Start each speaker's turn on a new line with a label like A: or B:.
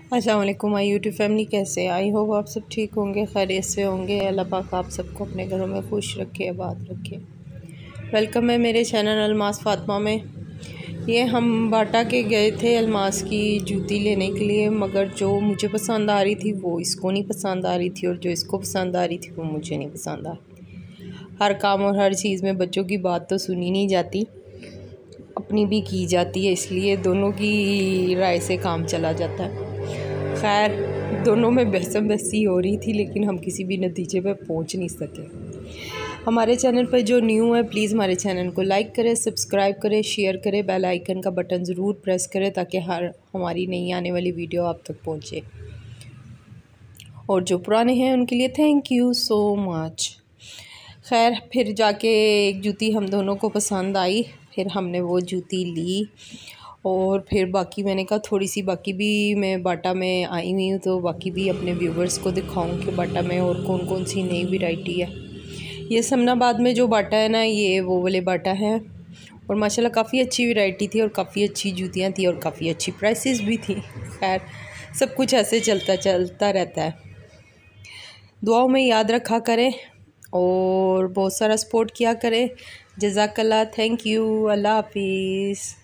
A: अस्सलाम वालेकुम my YouTube family, कैसे आई होप आप सब ठीक होंगे, खैरियत से होंगे। अल्लाह पाक आप सबको अपने घरों में खुश रखे, आबाद रखे। वेलकम है मेरे चैनल अलमास फ़ातिमा में। ये हम बाटा के गए थे अलमास की जूती लेने के लिए, मगर जो मुझे पसंद आ रही थी वो इसको नहीं पसंद आ रही थी, और जो इसको पसंद आ रही थी वो मुझे नहीं पसंद आ रही थी। हर काम और हर चीज़ में बच्चों की बात तो सुनी नहीं जाती, अपनी भी की जाती है, इसलिए दोनों की राय से काम चला जाता है। खैर, दोनों में बहसी हो रही थी, लेकिन हम किसी भी नतीजे पे पहुंच नहीं सके। हमारे चैनल पर जो न्यू है प्लीज़ हमारे चैनल को लाइक करें, सब्सक्राइब करें, शेयर करें, बेल आइकन का बटन ज़रूर प्रेस करें ताकि हमारी नई आने वाली वीडियो आप तक पहुंचे। और जो पुराने हैं उनके लिए थैंक यू सो मच। खैर, फिर जाके एक जूती हम दोनों को पसंद आई, फिर हमने वो जूती ली। और फिर बाकी मैंने कहा थोड़ी सी बाकी भी, मैं बाटा में आई हुई हूँ तो बाकी भी अपने व्यूवर्स को दिखाऊं कि बाटा में और कौन कौन सी नई वैरायटी है। ये समनाबाद में जो बाटा है ना, ये वो वाले बाटा है, और माशाल्लाह काफ़ी अच्छी वैरायटी थी और काफ़ी अच्छी जूतियाँ थी और काफ़ी अच्छी प्राइसेस भी थी। खैर, सब कुछ ऐसे चलता रहता है। दुआओं में याद रखा करें और बहुत सारा सपोर्ट किया करें। जज़ाकल्लाह, थैंक यू, अल्लाह हाफिज़।